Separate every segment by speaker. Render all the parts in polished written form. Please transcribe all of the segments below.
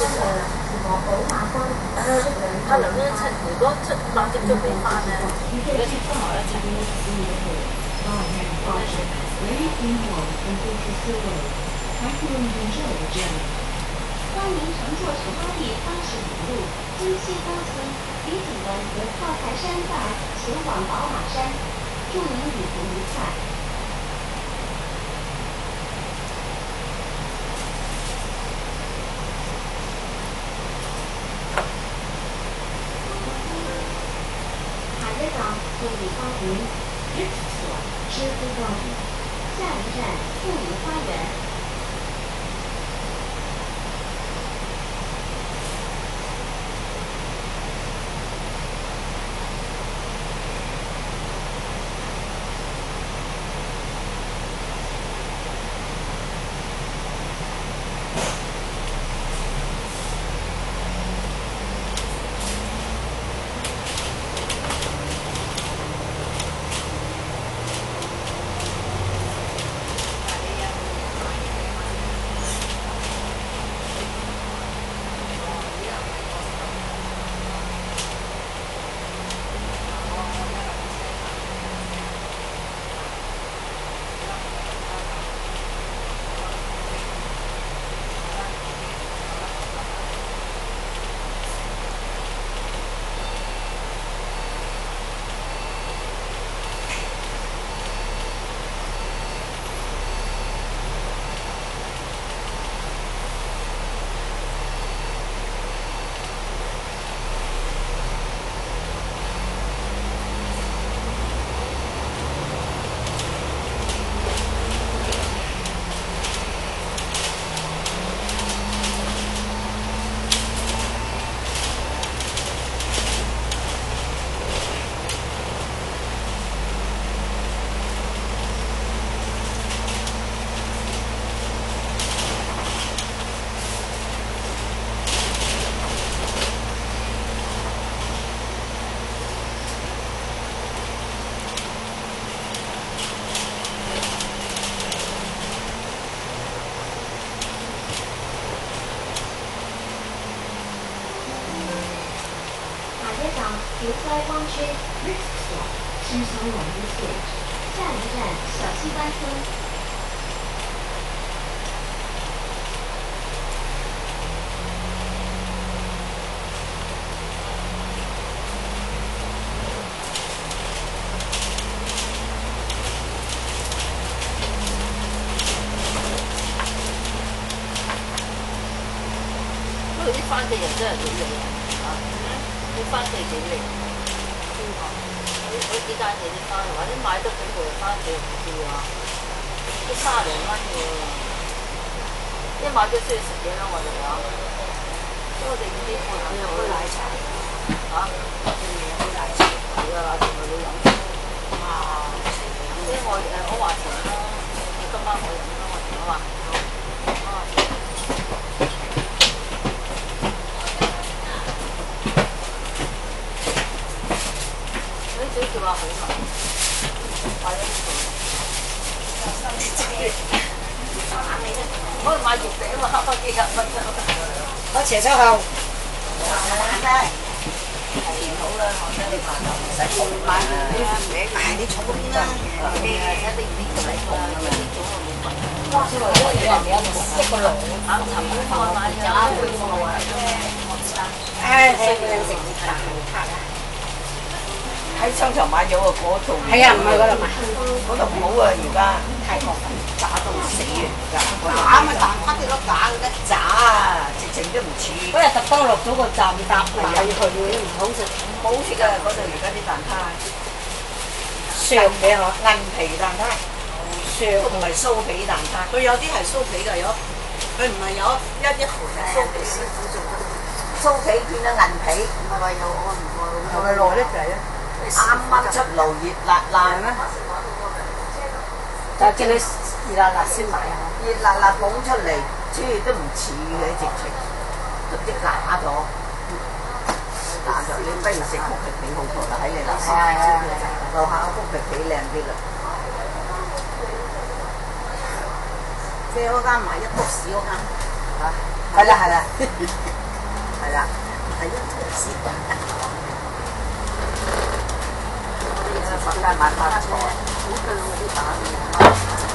Speaker 1: 他兩張七，如果出8隻都俾翻咧，如果出埋一齊。
Speaker 2: 欢迎乘坐出发地85路京西高村李景文和靠台山站前往宝马山，祝您旅途愉快。下一站富裕花园 Rift Store 知乎高地，下一站富裕花园。刘灾光区 Rift Store 深山网路线，下一站小西湾村。
Speaker 1: 不過啲番茄人真係好靚啊！啲番茄幾靚。嗰幾間嘢啲番，或者買得幾個番茄唔少啊，都30零蚊嘅喎。一買咗需要食嘢啦，我哋話。所以我哋呢啲鋪頭又開奶茶嚇，開奶茶，係啊，奶茶咪會飲。哇！所以我話甜啦，今晚我飲啦，我甜啊嘛。小條話好嘛，買咗呢個。可以買月餅啊嘛，黑翻幾廿蚊啫。
Speaker 3: 我斜收後。
Speaker 1: 係好啦，我覺得你買就唔使重買啦，你重啲啦。睇你呢個嚟講，呢種啊冇問題。哇！小來一個籠，啱尋日我買咗杯貨啊，
Speaker 3: 唉，食大卡啊！
Speaker 4: 喺商場買咗喎，嗰度
Speaker 3: 係啊，唔係嗰度買，
Speaker 4: 嗰度唔好啊！而家
Speaker 3: 泰國
Speaker 4: 渣到死啊！而家
Speaker 3: 假咪蛋撻啲咯，假嘅啫。
Speaker 4: 渣啊，直情都唔似。
Speaker 3: 嗰日特登落咗個站搭買去，唔好食。
Speaker 4: 好食啊！嗰度而家啲蛋撻，
Speaker 3: 削嘅嗬，
Speaker 4: 銀皮蛋撻，
Speaker 3: 削
Speaker 4: 唔係酥皮蛋撻。
Speaker 5: 佢有啲係酥皮㗎，佢唔係有一盤係酥皮師傅做嘅。
Speaker 4: 酥皮變咗銀皮，
Speaker 5: 唔係話有我唔愛，
Speaker 4: 係咪耐得滯啊？啱啱出爐熱辣辣咩？
Speaker 3: 就叫你熱辣辣先買啊！
Speaker 4: 熱辣辣捧出嚟，都唔似嘅直情，都唔知假咗。假咗，你不如食曲奇餅好過啦，喺你樓下。樓下個曲奇餅靚啲啦。
Speaker 5: 即係嗰間買一篤屎嗰間。
Speaker 4: 嚇！ 係啦係啦，係啦，係一條絲。佛家買花菜，好對我啲打嘅。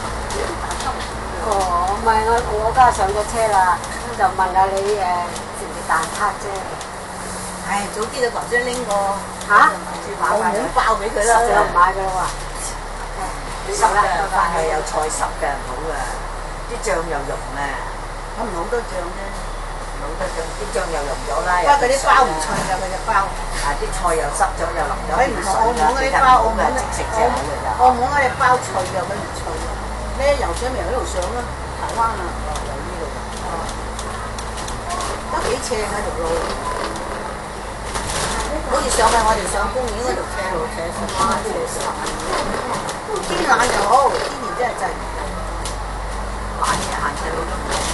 Speaker 3: 哦，唔係我家上咗車啦，就問下你食唔食蛋撻啫？
Speaker 5: 唉，早知道頭先拎個
Speaker 3: 嚇？
Speaker 5: 澳門包俾佢啦，
Speaker 3: 就唔買㗎啦喎。
Speaker 4: 濕嘅，翻去有菜濕嘅唔好嘅，啲醬又溶啊，
Speaker 5: 我唔好多醬啫。
Speaker 4: 冇得醬，啲醬又溶咗啦。
Speaker 5: 不過佢啲包唔脆㗎，佢隻包。
Speaker 4: 啊！啲菜又濕咗，又淋咗
Speaker 5: 佢唔同澳門嗰啲包，澳門嗰隻包脆㗎，佢唔脆。呢游水咪由呢度上咯，台灣啊，由呢度。都幾斜喺條路，好似上去我哋上公園嗰條斜路斜上斜上。天冷就好，天然真係滯。
Speaker 4: 懶嘢行斜路都唔得。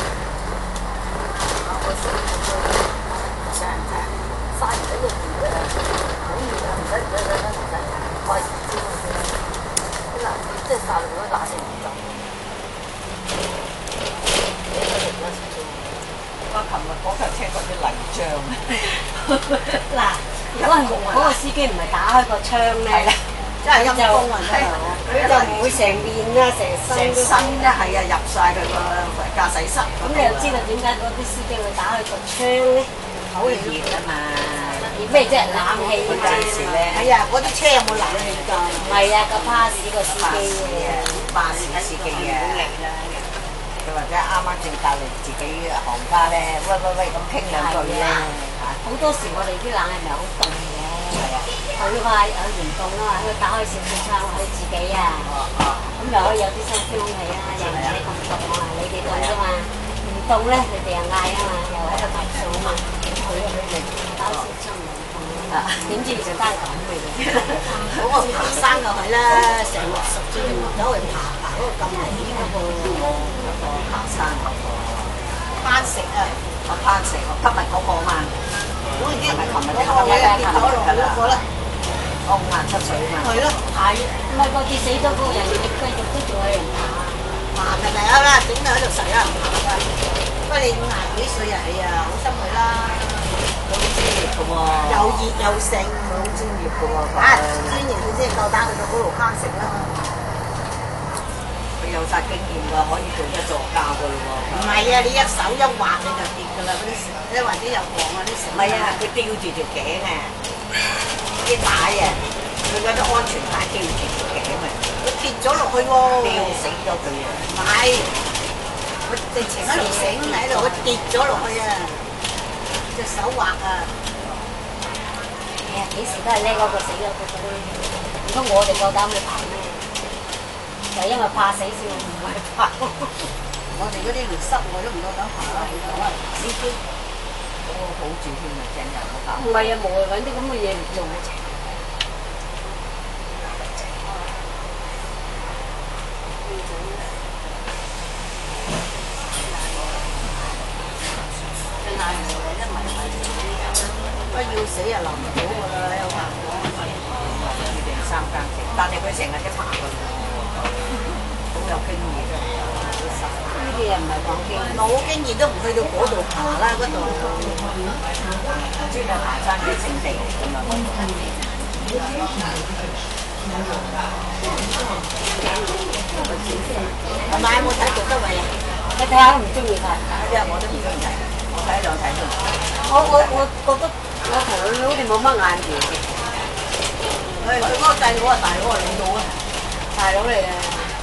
Speaker 1: 花園嗰度好熱啊，唔使，快啲燒嗱，即係曬落嗰冷氣唔得。
Speaker 4: 我琴日嗰架車嗰啲泥漿。
Speaker 3: 嗱，如果係嗰個司機唔係打開個窗咧，
Speaker 5: 真係陰公啊！真係，
Speaker 3: 佢就唔會成面啦，成身都。
Speaker 4: 一係啊入晒佢個駕駛室。
Speaker 3: 咁你又知道點解嗰啲司機會打開個窗咧？
Speaker 4: 好熱啊嘛！
Speaker 3: 熱咩啫？冷氣
Speaker 4: 嗰陣時咧，
Speaker 5: 係啊，嗰啲車有冇冷氣㗎？
Speaker 3: 唔係啊，個巴士個司機
Speaker 4: 啊，巴士司機啊，佢或者啱啱正隔離自己行家咧，喂咁傾兩句咧嚇。
Speaker 3: 好多時我哋啲冷氣咪好凍嘅，佢話有嚴凍啊嘛，佢打開少少窗佢自己啊，咁又可以有啲新鮮空氣啦，又唔使咁凍啊，你哋凍啫嘛，唔凍咧你哋又嗌啊嘛，又喺度投訴啊嘛，佢打少少唔凍啊，點知就單咁嘅啫。
Speaker 5: 嗰個爬山就係啦，成60歲走去爬嗰個咁危險嗰個
Speaker 4: 爬山嗰個
Speaker 5: 攀石啊！
Speaker 4: 我攀石，我今日嗰個嘛，
Speaker 5: 總之
Speaker 4: 係咪琴日
Speaker 5: 嗰個位跌咗落去嗰個啦，
Speaker 4: 我57歲啊嘛。
Speaker 5: 係咯，
Speaker 3: 係，唔係個跌死咗嗰個人，你繼續都仲有人爬。
Speaker 5: 爬緊嚟啦，整到喺度實有人爬㗎。不過你50幾歲啊，係啊，好心佢啦，
Speaker 4: 好專業嘅喎。
Speaker 5: 又熱又盛，
Speaker 4: 好專業嘅喎。
Speaker 5: 啊，專業佢先夠膽去到嗰度攀石啦。
Speaker 4: 佢有晒經驗㗎，可以做一座教㗎咯喎。
Speaker 5: 唔係啊，你一手一滑你就跌㗎啦，嗰啲石，即係或者有黃啊啲石。
Speaker 4: 唔係啊，佢吊住條頸啊，啲帶啊，佢嗰啲安全帶吊住條頸啊，
Speaker 5: 佢跌咗落去喎，
Speaker 4: 吊死咗佢啊！
Speaker 5: 唔係，佢直情喺條繩喺度，佢跌咗落去啊，隻手滑啊！
Speaker 3: 哎呀，幾時都係叻嗰個死咗嗰個咧，唔通我哋夠膽去爬咩？就因為怕死先唔係爬。
Speaker 5: 我哋嗰啲連室外都唔夠膽爬啦，你講啊，司機
Speaker 4: 嗰個好住添啊，正人嗰架。
Speaker 3: 唔係啊，冇啊，揾啲咁嘅嘢唔用嘅。
Speaker 5: 不要死啊，留唔到㗎啦，有行講。
Speaker 4: 佢哋3間食，但係佢成日都爬㗎喎，好有經驗㗎。
Speaker 3: 呢啲嘢唔係講經，
Speaker 5: 冇經驗都唔去到嗰度爬啦，嗰度。
Speaker 4: 專係爬山嘅聖地咁啊！
Speaker 5: 係咪有冇睇杜德偉啊？
Speaker 3: 你睇下都唔中意睇。
Speaker 4: 呢啲我都唔中意睇，我睇兩睇都唔睇。
Speaker 3: 我覺得我同佢好似冇乜眼緣嘅，
Speaker 5: 佢嗰個細佬啊，大佬啊，領導啊，
Speaker 3: 大佬嚟嘅。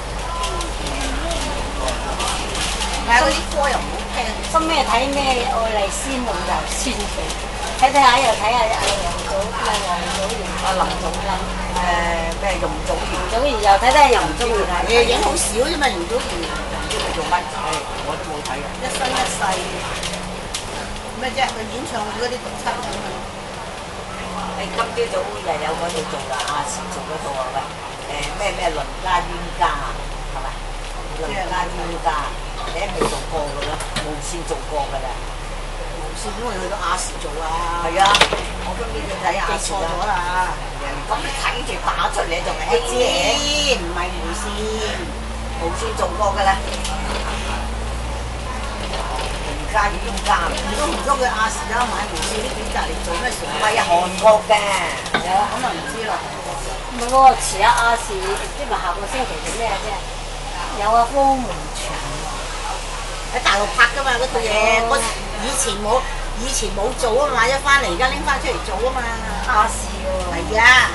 Speaker 5: 但係嗰啲歌又唔好聽。
Speaker 3: 心咩睇咩愛麗絲夢遊仙境，睇下又睇下阿楊祖咩黃祖賢、阿林祖恩，
Speaker 4: 咩容祖兒？
Speaker 3: 祖賢又睇又唔中意睇。
Speaker 5: 影好少啫嘛，容祖兒。
Speaker 4: 唔知佢做乜？我都冇睇啊！
Speaker 5: 一生一世咩啫？佢演唱會嗰啲獨輯咁啊！
Speaker 4: 你今朝早又有嗰套做啦，亞視做嗰套啊喂，咩鄰家冤家啊，係咪？鄰家冤家，你一未做過㗎啦，無線做過㗎啦。
Speaker 5: 無線因為去到亞視做啊。
Speaker 4: 係啊，我今朝要睇亞視
Speaker 5: 記錯咗啦。
Speaker 4: 咁你睇住打出嚟仲係
Speaker 5: 我知，唔係無線。
Speaker 4: 無線做過㗎啦。 加已經加啦。
Speaker 5: 都唔中佢亞視啦，買無線呢邊隔離做咩船？
Speaker 4: 係啊，韓國嘅。
Speaker 5: 咁啊唔知啦。
Speaker 3: 唔係喎，遲下亞視，即係下個星期做咩啫？有啊，方門牆。
Speaker 5: 喺大陸拍㗎嘛嗰套嘢，以前冇做啊嘛，一翻嚟而家拎翻出嚟做啊嘛。
Speaker 3: 亞視喎。
Speaker 5: 係啊。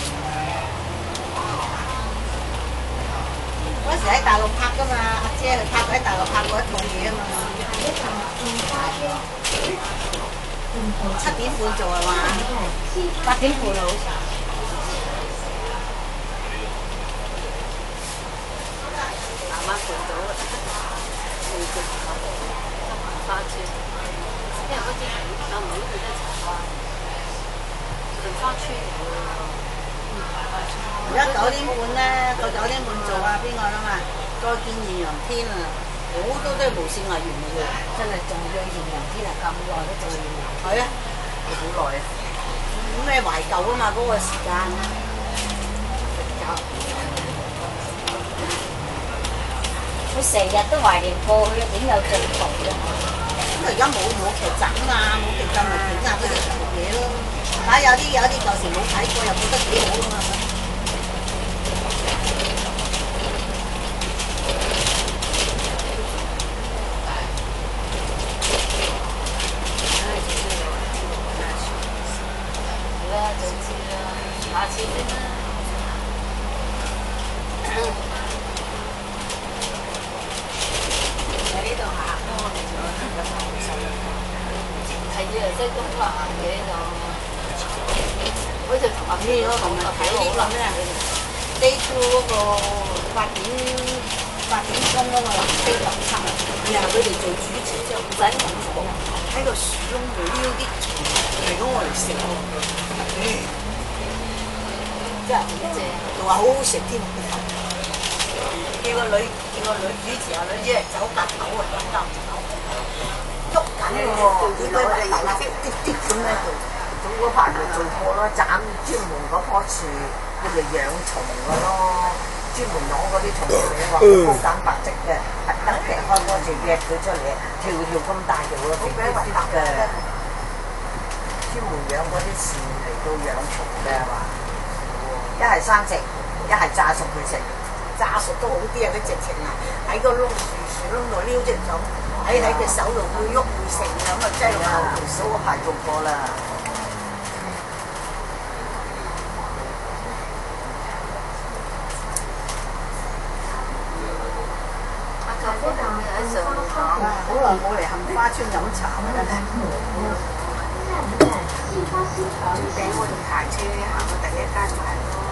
Speaker 5: 嗰時喺大陸拍㗎嘛，阿姐佢拍過喺大陸拍過一套嘢啊嘛。7點半做係嘛
Speaker 3: ？8點半好似。
Speaker 1: 慢慢盤到啦，會做花村，因為嗰啲阿妹佢都係茶花，杏花村嚟㗎喎。
Speaker 5: 而家9點半咧，到9點半做啊邊個啦嘛？再見豔陽天啊！好多都係無線藝員嚟嘅，
Speaker 3: 真係仲要豔陽天啊！咁耐都做豔陽。
Speaker 5: 係啊，好耐啊！咩懷舊啊嘛嗰個時間。
Speaker 3: 佢成日都懷念過去，點有進步啫？
Speaker 5: 咁而家冇劇集啊嘛，冇劇集咪整下嗰啲舊嘢咯。但係有啲舊時冇睇過又覺得幾好啊嘛。
Speaker 1: 早知啦，下次先啦。喺呢度行，我哋仲有1個5歲。係啊，即係東南嘅呢度。好似同阿邊嗰個咁啊，
Speaker 5: 睇呢個咩？Day 2嗰個8點鐘嗰個南非特輯，係啊，佢哋做主持就唔使咁講，喺個樹窿度撩啲蟲嚟講我哋食喎。
Speaker 1: 真係好正，
Speaker 5: 仲話好好食添。叫個女主持啊，女主嚟走夾頭啊，飲啖酒，喐緊喎，點解唔係滴咁咧？
Speaker 4: 咁嗰排咪做過咯，斬專門嗰棵樹，佢哋養蟲嘅咯，專門攞嗰啲蟲嚟話高蛋白質嘅，特登劈開嗰條夾佢出嚟，條咁大條嘅，好鬼核突嘅。專門養嗰啲樹嚟到養蟲嘅話，一係生食，一係炸熟佢食。
Speaker 5: 炸熟都好啲啊！佢直情啊喺個樹窿度撩隻種，喺隻手度會喐會成咁啊！真係好條數嗰排做過啦。
Speaker 1: 阿舅父係咪喺上面講？
Speaker 5: 好耐冇嚟杏花村飲茶啦。
Speaker 4: 最頂我哋排車行過第一間就係咯。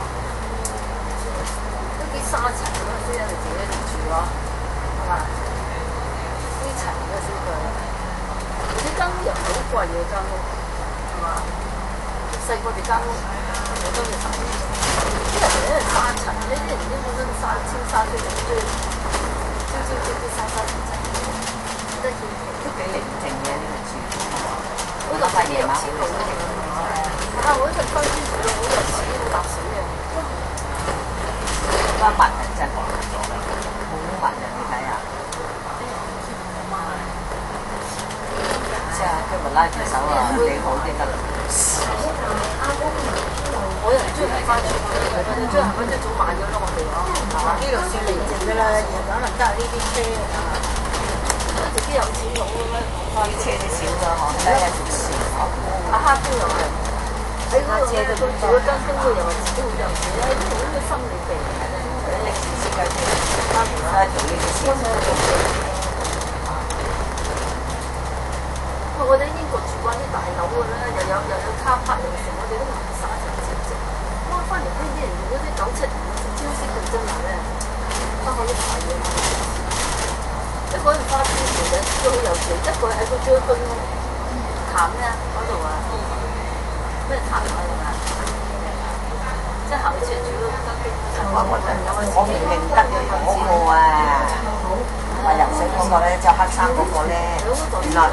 Speaker 1: 啲沙塵咯，先有哋自己嚟住咯，係嘛？啲塵嘅先對，而且間屋又好貴嘅間屋，係嘛？細個哋間屋我都要睇，啲人哋咧沙塵，呢啲人啲本身沙超沙堆嚟，都要啲沙塵，得意
Speaker 4: 都幾寧靜嘅呢個住。
Speaker 1: 嗰度係啲有錢佬嘅地方，啊！我呢個區住到好有錢，好搭水嘅。
Speaker 4: 班文人真係好文人，你睇下。即係今日拉住手啊，幾好啲得啦。
Speaker 1: 我又唔中意翻出去，我哋將行翻即早買咗咯，我哋咯。
Speaker 5: 呢度算寧靜㗎啦，夜晚咪得呢啲車啊。
Speaker 1: 直啲有錢佬咁樣
Speaker 4: 開車都少㗎，我睇下條線。
Speaker 1: 阿黑都又係喺嗰度咧，佢住嗰間公寓又話自己好有錢咧，呢個心理病嚟嘅。
Speaker 4: 歷史設計師，做呢啲事。
Speaker 1: 我覺得英國住慣啲大樓嘅咧，又有卡拍又成，我哋都唔耍成正正。哇！翻嚟呢啲人用嗰啲97年嘅超式嘅真係咧，不可以買嘢。一個人花錢其實都好有錢，一個喺個將軍潭咧嗰度啊，咩潭啊係嘛？即係行去住嗰間屋。
Speaker 4: 我唔認得嗰個啊，話游水嗰個咧，着黑衫嗰個咧，原來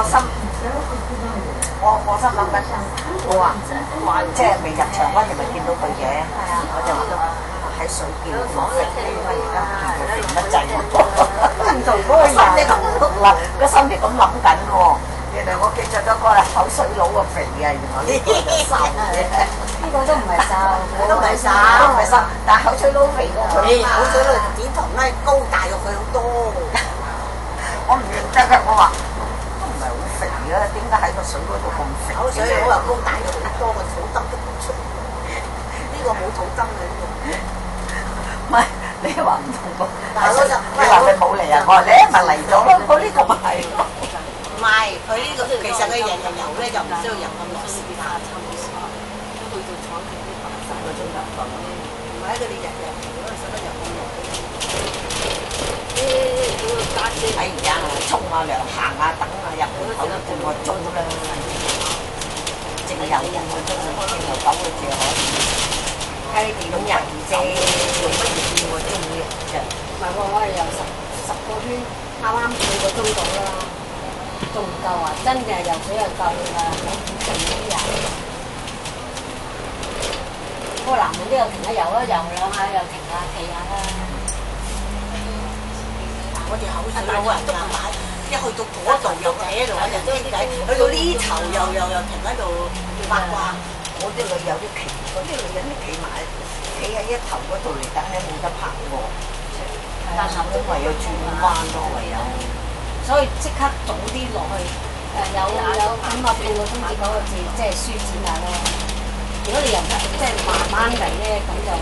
Speaker 4: 我心諗緊，我話即係未入場嗰陣咪見到佢嘅，我就話喺水邊，我食呢個而家唔見佢變得滯喎，唔同嗰個人。 啦，個心係咁諗緊喎。原來我記咗嗰個係口水佬個肥啊，原來呢個就瘦嘅。
Speaker 3: 呢個都唔係瘦，
Speaker 5: 都唔係瘦，
Speaker 4: 都唔係瘦，但係口水佬肥過佢。
Speaker 5: 口水佬點同咧高大過佢好多。
Speaker 4: 我唔認得㗎，我話都唔係好肥啊，點解喺個水嗰度咁肥？
Speaker 5: 口水佬又高大過好多，個肚燈都唔出。呢個冇肚燈嘅呢個。
Speaker 4: 唔係，你話唔同個，
Speaker 5: 但係我就
Speaker 4: 你話佢冇嚟啊？我話你咪嚟咗咯，我呢個咪係咯。
Speaker 5: 唔係，佢呢個其實佢日日游咧就唔需要游咁耐時間，差唔多時間。
Speaker 1: 去到廠平啲8、10個鐘頭瞓。
Speaker 5: 唔係佢哋日日游嗰陣使乜游咁耐？
Speaker 1: 嗰個家姐
Speaker 4: 喺而家沖啊涼行啊等啊入門口都半個鐘啦，淨係游半個鐘啊，開頭9個字可以。睇你點游啫，用乜嘢轉喎？即係每日就
Speaker 3: 唔係喎，我哋游10個圈，啱啱半個鐘到啦，仲唔夠啊？真嘅游水就夠㗎，成日游。嗰個男人都有停下游啦，游兩下又停下企下啦。
Speaker 5: 我哋口水佬啊，都唔買，一去到嗰度又企喺度揾人傾偈，去到呢頭又停喺度八卦。
Speaker 4: 我啲女有啲企，嗰啲女人都企埋，企喺一頭嗰度嚟等咧冇得拍喎，但係都唯有轉彎咯，唯有。
Speaker 3: 所以即刻早啲落去，有咁啊半個鐘至9個字，即係舒展下咯。如果你游得即係慢慢嚟咧，咁就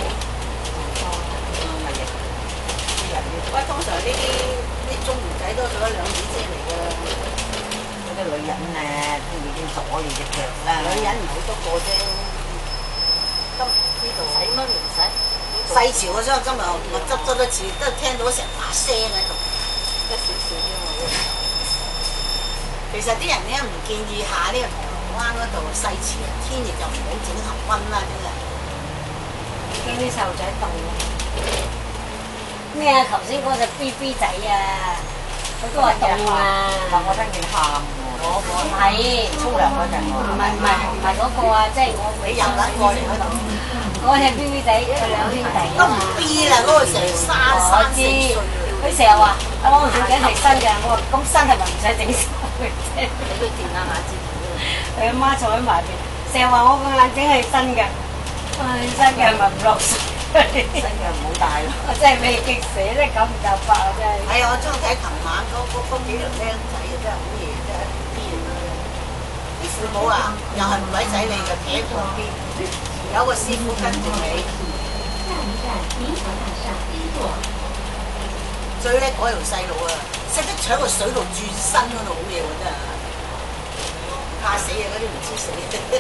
Speaker 5: 喂，通常呢啲中年仔多數都兩子姐嚟㗎啦。
Speaker 4: 嗰啲女人咧都已經鎖住隻腳啦。
Speaker 5: 女人唔係好多個啫。今呢度
Speaker 1: 使乜唔使？
Speaker 5: 細潮嘅時候，今日我執一次，都聽到成把聲喺度，
Speaker 1: 一少少啫嘛。
Speaker 5: 其實啲人咧唔建議下呢個銅鑼灣嗰度細潮，天熱就唔好整恆溫啦，真係。
Speaker 3: 驚啲細路仔凍啊！咩啊？頭先嗰隻 BB 仔啊，佢都話凍啊！
Speaker 4: 我聽見喊喎。
Speaker 3: 我係
Speaker 4: 沖涼嗰陣喎。
Speaker 3: 唔係嗰個啊，即係我
Speaker 5: 你游得過嚟嗰度，
Speaker 3: 嗰隻 BB 仔，佢兩兄弟
Speaker 5: 都唔 B 啦，嗰個成三四歲。
Speaker 3: 佢成日話：我眼鏡係新嘅，我話咁新係咪唔使整衫嘅啫？
Speaker 1: 你都掂下眼睫毛㗎。
Speaker 3: 佢阿媽坐喺埋邊，成日話我個眼鏡係新嘅，新嘅係咪唔落水？
Speaker 4: 新嘅唔好戴咯。
Speaker 3: 我真係俾激死，真係9唔搭8啊！真係。
Speaker 5: 係啊，我中意睇琴晚嗰幾條僆仔啊，真係好嘢，真係癲啊！啲父母啊，又係唔鬼仔你嘅，企喺旁邊，有個師傅跟住你。
Speaker 2: 下一站明华大厦 A 座。
Speaker 5: 最叻嗰條細路啊，識得搶個水度轉身嗰度好嘢喎，真係怕死啊！嗰啲唔知死。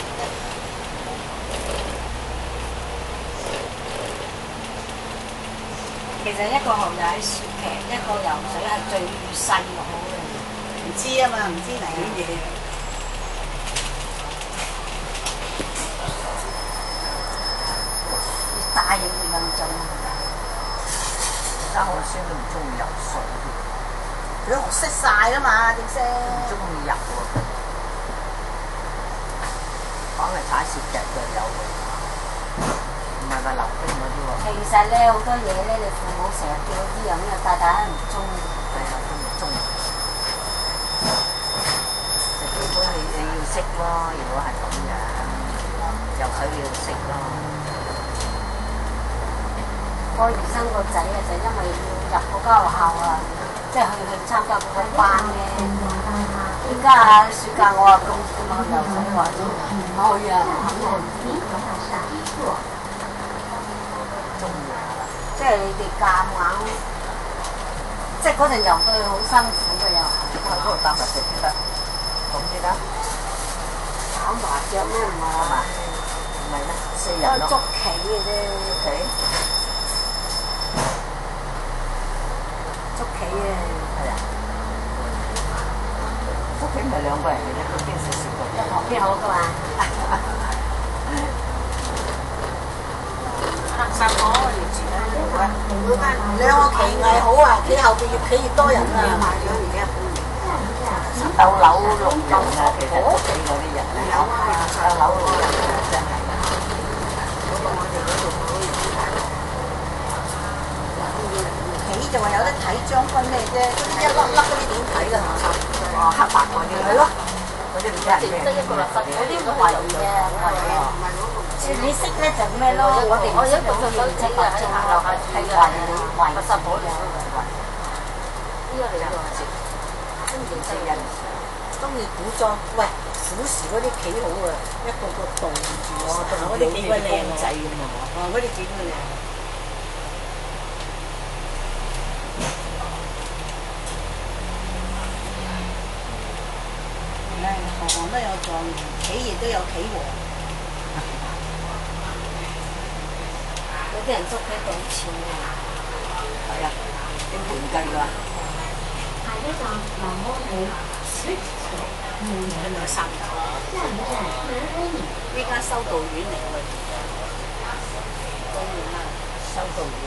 Speaker 3: 其實一個學友喺雪劇，一個游水係最細個嘅。
Speaker 5: 唔知啊嘛，唔知嚟啲嘢。
Speaker 4: 越大越認真。而家我孫都唔中意游水，
Speaker 5: 佢學識晒啦嘛，點識？
Speaker 4: 唔中意游喎。講嚟踩雪劇就有喎，唔係話溜冰嗰啲喎。
Speaker 3: 其實咧好多嘢咧，你父母成日叫呢樣呢樣，但係大家唔中意。
Speaker 4: 係啊，都唔中意。基本你要識咯，如果係咁樣，游水你要識咯。
Speaker 3: 我兒生個仔啊，就因為要入嗰間學校啊，即係去參加嗰個班咧。而家啊，暑假我話咁游水話都唔去啊，唔肯去。
Speaker 4: 中意啊！
Speaker 3: 即係你哋夾硬，即係嗰陣游到好辛苦嘅又。
Speaker 4: 喺嗰度打麻雀先得，咁先得。
Speaker 3: 打麻雀咩唔係嘛？
Speaker 4: 唔係咩？4人咯。
Speaker 3: 捉棋嘅啫。捉棋啊！
Speaker 4: 係啊。捉棋唔係2個人嘅啫，佢邊識4個人？
Speaker 3: 旁邊好噶嘛？
Speaker 5: 黑衫我要住喺度啊！兩個棋藝好啊，企後邊越企越多人啊！買咗而家
Speaker 4: 鬥樓6人啊，其實屋企嗰啲人啊，鬥樓6人啊，真係。
Speaker 5: 企就話有得睇將軍咩啫，嗰啲一粒粒嗰啲點睇㗎？
Speaker 4: 哦，黑白嗰啲
Speaker 5: 係咯，
Speaker 4: 嗰啲唔知係咩？
Speaker 1: 得一個垃圾，嗰啲唔係嘅，唔係嘅。
Speaker 3: 你識咧就咩咯？我哋唔識
Speaker 1: 一個就手指啊，喺樓下住啊，垃圾婆嚟嘅。呢個嚟嘅係真正真人。
Speaker 5: 中意古裝，喂，古時嗰啲幾好啊，一個個棟住啊，同埋嗰啲幾鬼靚仔咁啊！哦，嗰啲幾鬼靚。唉，行行都有狀元，企業都有企王。
Speaker 3: 有啲人捉佢賭錢啊！
Speaker 4: 係啊，點盤計㗎？
Speaker 2: 下一站南安里。
Speaker 5: 兩三個。
Speaker 2: 下一站南安里。
Speaker 5: 呢間修道院嚟㗎，當然啦，修道院。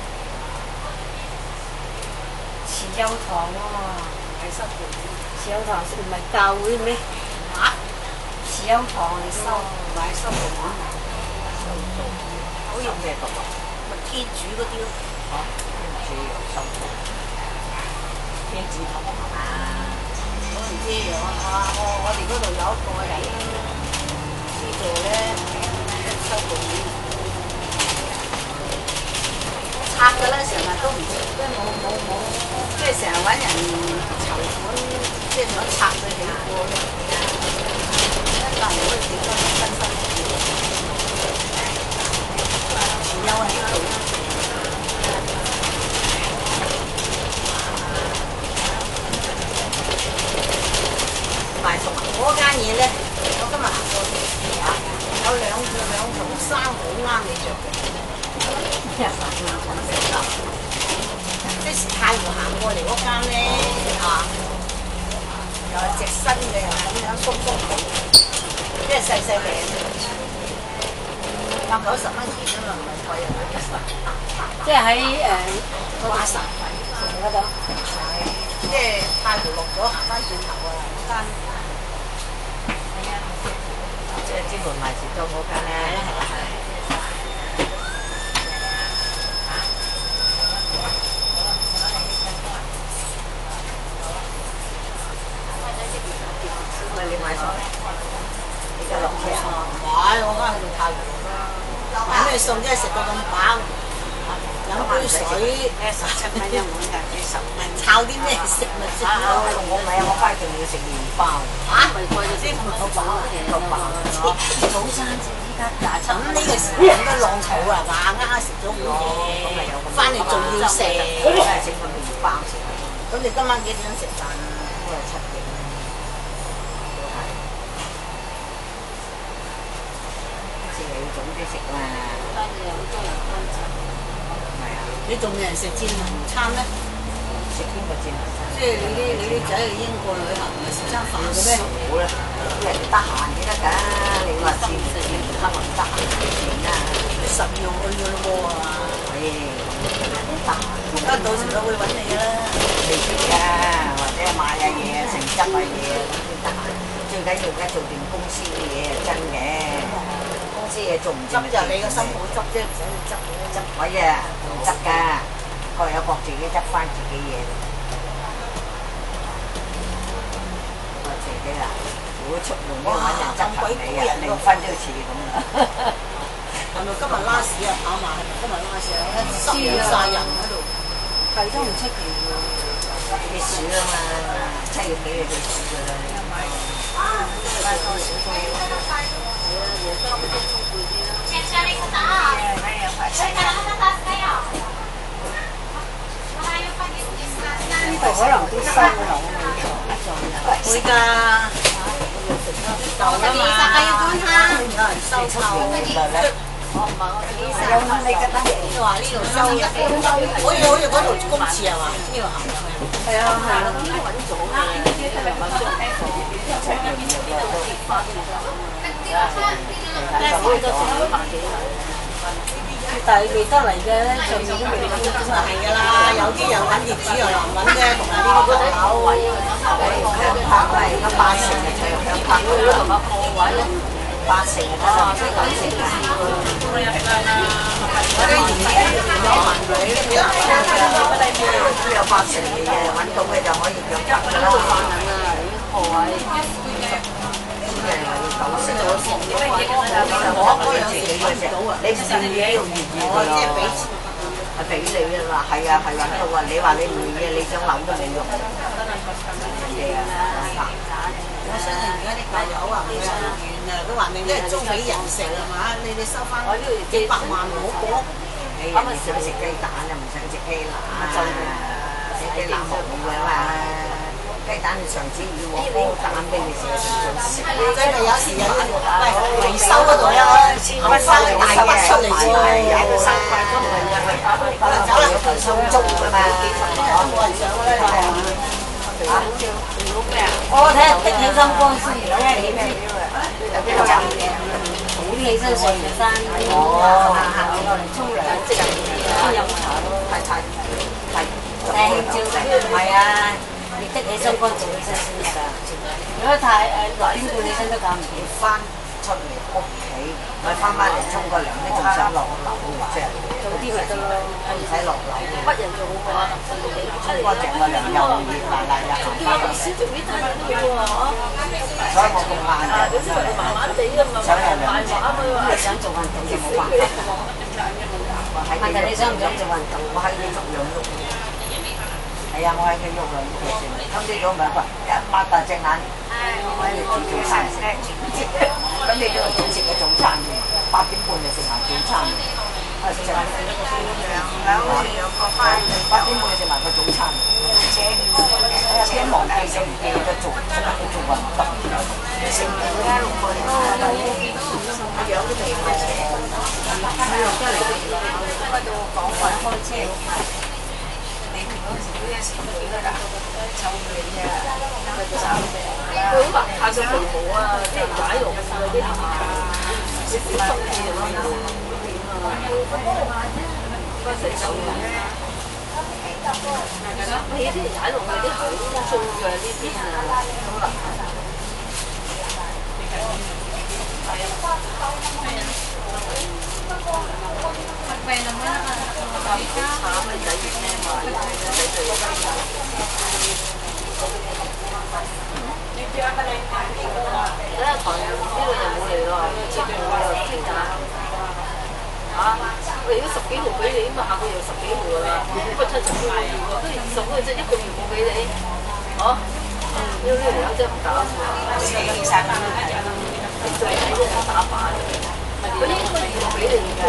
Speaker 3: 慈幼堂喎，
Speaker 5: 係修道院。
Speaker 3: 慈幼堂唔係教會咩？
Speaker 5: 嚇？
Speaker 3: 慈幼堂嚟收，
Speaker 5: 唔係修道院。修道院。
Speaker 4: 好似咩讀啊？
Speaker 5: 咪天主嗰啲咯。
Speaker 4: 嚇，天主有修道，天主堂係嘛？
Speaker 5: 我唔知我哋嗰度有一個人知道咧，修道院拆㗎啦，成日都唔知，即係冇，即係成日揾人籌款，即係想拆佢起過。一間如果點都係新苦，有喺度啦。嗰間嘢咧，我今日行過嚇，有兩套衫好啱你着嘅，即時太湖行過嚟嗰間咧嚇，又係直身嘅，又咁樣鬆鬆地，即係細細嘅，190蚊件啫嘛，唔係貴啊，190。
Speaker 3: 即係喺
Speaker 5: 華神
Speaker 3: 嗰度。
Speaker 5: 即係太湖落咗行翻轉頭啊，間。
Speaker 4: 即係專門賣時裝嗰間咧。喂，你買餸？你而家落車啊？
Speaker 5: 唔買，我梗係去太湖啦。買咩餸啫？食到咁飽，飲杯水。17蚊一碗㗎，10蚊。炒啲咩食咪先？
Speaker 4: 我唔係啊，我翻去仲要食麵包。
Speaker 5: 嚇？咪貴咗先，唔夠飽啊！
Speaker 4: 夠飽。
Speaker 3: 早餐至依家27
Speaker 5: 咁呢個時候應該浪肚啊，話啱啱食咗碗嘢，翻嚟仲要食。
Speaker 4: 真係整個麵包食。
Speaker 5: 咁你今晚幾點食飯啊？
Speaker 4: 都係7點。都係。食又要早啲食嘛。
Speaker 1: 但係有好多人關心。
Speaker 4: 係啊。
Speaker 5: 你仲有人食戰行餐咧？
Speaker 4: 食邊個戰行餐？
Speaker 5: 即係你啲仔去英國旅行，唔係食餐飯嘅咩？
Speaker 4: 好啦，人哋得閒先得㗎。你話戰唔得閒啊？
Speaker 5: 10月去㗎咯喎，係嘛？
Speaker 4: 係，得閒。
Speaker 5: 到時都會揾你㗎啦。
Speaker 4: 未必㗎，或者買下嘢、成執下嘢咁先得閒。最緊要而家做掂公司嘅嘢係真嘅，公司嘢做唔掂
Speaker 5: 執就你個心好執啫，唔使你執嘅。
Speaker 4: 執位啊，唔執㗎，各有各自己執翻自己嘢。我自己啊，如果出門要揾人執行李啊，0分都要似咁啊！
Speaker 5: 係咪今日拉屎啊？跑馬係咪今日拉屎啊？塞滿晒人喺度，
Speaker 3: 係都唔出奇喎。
Speaker 4: 啲鼠啊嘛，7月幾就到鼠㗎啦。
Speaker 3: 呢度可能都收樓
Speaker 5: 會㗎。舊啦嘛，有人收臭。
Speaker 4: 有你覺得
Speaker 5: 你話呢度收，好似嗰度公廁係嘛？呢度行係咪？
Speaker 3: 係啊係啊。但係未得嚟嘅咧，上面都未得。
Speaker 5: 咁啊係㗎啦，有啲又揾業主又難揾啫，同埋呢啲鋪頭。
Speaker 4: 香拍係而家80嘅，除香拍同埋鋪位咧80嘅啦，即係90嘅。
Speaker 5: 嗰啲鹽有鹹魚，幾難揾㗎。
Speaker 4: 都有8成嘅嘢，揾到嘅就可以腳踏㗎啦。
Speaker 1: 萬人啊，已經破位。
Speaker 4: 啲人話要9成，我嗰樣自己嘅啫，你唔願意都要願意㗎咯。係俾你啊嘛，係啊係揾到啊！你話你唔願意，你張樓都冇用。係啊。
Speaker 5: 我相信而家啲舊樓啊，非常遠啊，佢話明都係租俾人食係嘛？你收翻幾百萬冇講。
Speaker 4: 你人哋想食雞蛋就唔想食雞乸，食雞乸冇㗎嘛。雞蛋你上次要我煲蛋俾你食，即係有時有維修嗰度咧，收大嘅出嚟先，有個收貴都唔係走啦，收足㗎嘛，冇人上㗎啦，
Speaker 3: 我睇下的起心肝先，睇下點先。早啲起身上山，行過嚟沖涼，即係先飲茶咯。係興照係啊！你的起心肝早起身先得。如果太6點半起身都搞唔掂。
Speaker 4: 翻出嚟屋企，咪翻嚟沖個涼，你仲想落樓啫？
Speaker 3: 早啲咪得咯，
Speaker 4: 唔使落樓。
Speaker 1: 乜人做好啊？
Speaker 4: 沖個淨個涼又熱辣辣又行翻落嚟。
Speaker 1: 少做呢單嘢都好啊！
Speaker 4: 所以我咁晏嘅。
Speaker 1: 有啲人慢慢地啊嘛，
Speaker 4: 想有涼
Speaker 1: 慢慢去啊。
Speaker 3: 想做運動就冇辦法。問題你想唔想做運動？
Speaker 4: 我喺呢度養喐。係啊，我喺佢喐兩喐先。今朝早咪一擘大隻眼，我喺度煮早餐食。咁你都係早食嘅早餐嘅，8點半就食埋早餐。8點半食埋個早餐。驚忘記咗唔記得做運動。食完咧6個人個樣都未開車。佢又真係開到講話開車。佢好邋遢嘅皮毛啊，啲人踩落去嗰啲鞋，你小心啲啊！點啊？食手嘅。你啲人踩落去啲鞋污糟嘅呢邊啊，好邋遢。而家台呢個就冇嚟咯，接冇又停㗎。嚇！我而家10幾號俾你，咁啊下個月10幾號㗎啦，不過70幾號喎，都20個啫，1個月冇俾你，嚇！呢條友真係唔搞錯，最睇真係打靶嘅，佢應該要俾你㗎。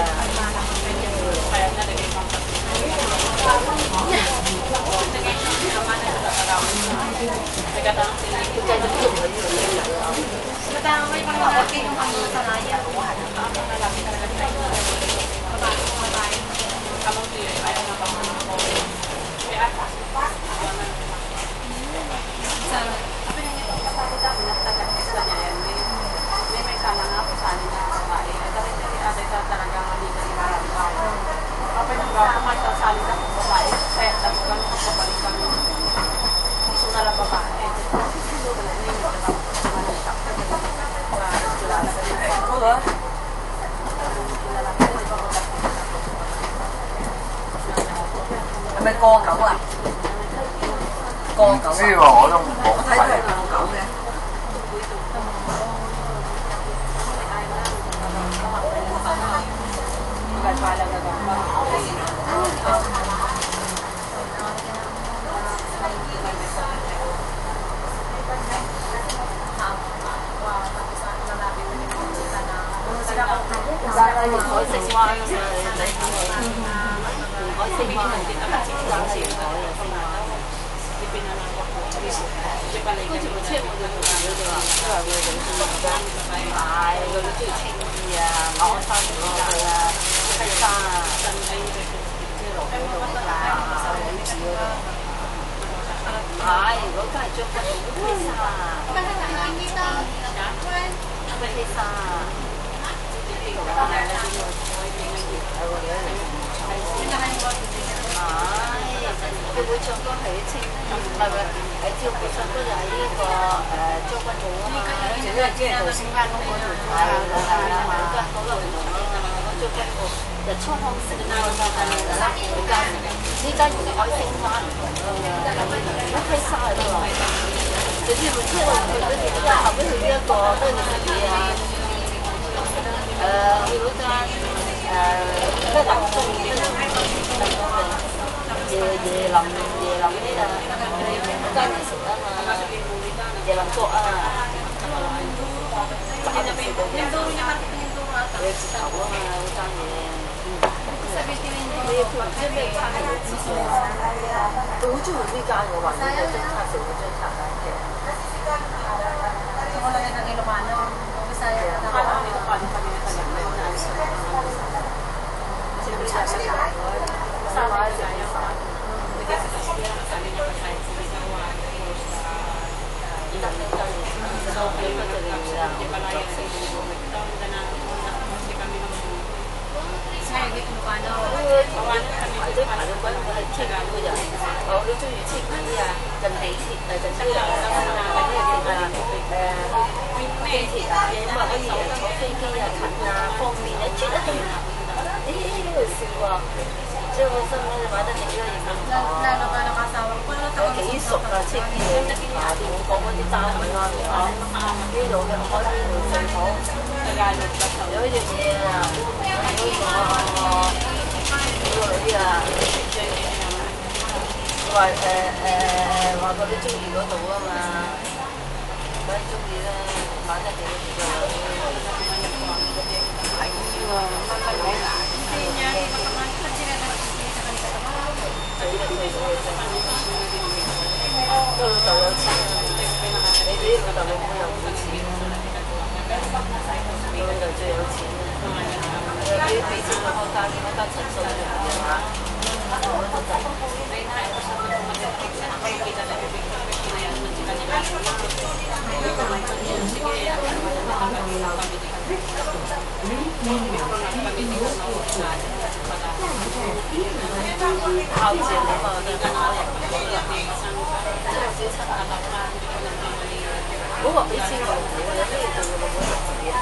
Speaker 4: 係咪過9啊？過9啊？
Speaker 6: 知喎，我都冇
Speaker 4: 睇到係過9嘅。海食灣啊嘛，你睇海食灣係啲特產，有時海啊，跟住部車我就同佢哋話，都話會整啲買，佢哋中意青衣啊，馬鞍山嗰啲啊，西沙啊，即係羅湖嗰度啊，女子嗰度。唔係，嗰間係將軍澳西沙啊，西沙啊。佢會唱歌喺青，係咪？喺跳舞唱歌就喺呢個將軍澳啊嘛，即係到星灣嗰度做啊，係啦，都係好耐唔同啦。將軍澳日出康城啊，嗰間青
Speaker 1: 呢間原來可以升翻唔同一批沙喺度啦。直接唔知我唔去嗰啲，因為後尾去呢一個都係食嘢啊。去嗰間咩南中咩椰林呢啊，嗰間嘢食啊嘛，椰林角啊，炸就食到嘅，有折頭啊嘛嗰間嘢。你佢唔知咩餐嚟嘅之前，佢好中意呢間嘅話，呢個張卡成嗰張卡嘅。
Speaker 5: Wala na ng Ilocano, Bisaya, nakakami ko pa kami na kanya.
Speaker 1: Sama sa iyo.
Speaker 5: Saya di Ilocano.
Speaker 1: 啲排到鬼我係清嘅人，我都中意清啲啊，近地鐵近啲啊，地鐵啊，咁啊可以坐飛機啊近啊，方便啊，轉一轉。呢度笑啊！即係我心諗你買得幾多嘢咁講？有幾熟啊？清啲嘢啊！我講嗰啲單位啦，呢度嘅開呢度最好。有一樣嘢啊，嗰個女啊，話過你中意嗰度啊嘛，梗係中意啦，買得幾多錢啊？係喎，個老豆有錢，你哋啲老豆老母又冇錢，個老豆最有錢啦。俾錢佢開間診所嘅嚇，我都得。靠錢啊嘛，唔好話俾錢我，有咩做嘅老母就自己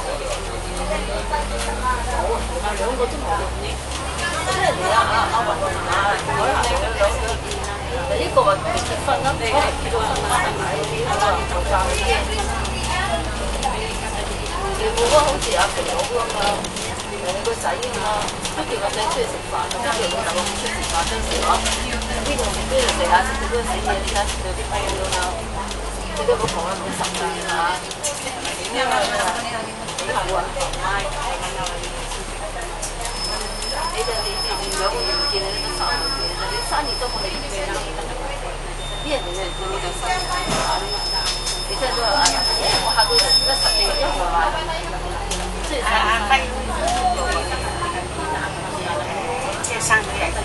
Speaker 1: 兩個都冇用呢，即係人哋阿雲啊，海下兩個，呢個話未結婚啦，我係結咗婚啦，係咪？做嫁嗰啲，你冇乜好似阿肥佬咁啊，你個仔咁啊，都叫個仔出去食飯，都叫老豆老母出去食飯，真係話邊度食邊度食下，食到嗰個死嘢，你睇食到啲咩咁啊？你都冇講啦，冇十年啦嚇，點啊？幾好啊！你哋兩個月唔見你都3個月，你生意都冇你見啦。啲人哋就叫你做生意，你真係都話我下個月10幾日一個話，即係
Speaker 5: 生日第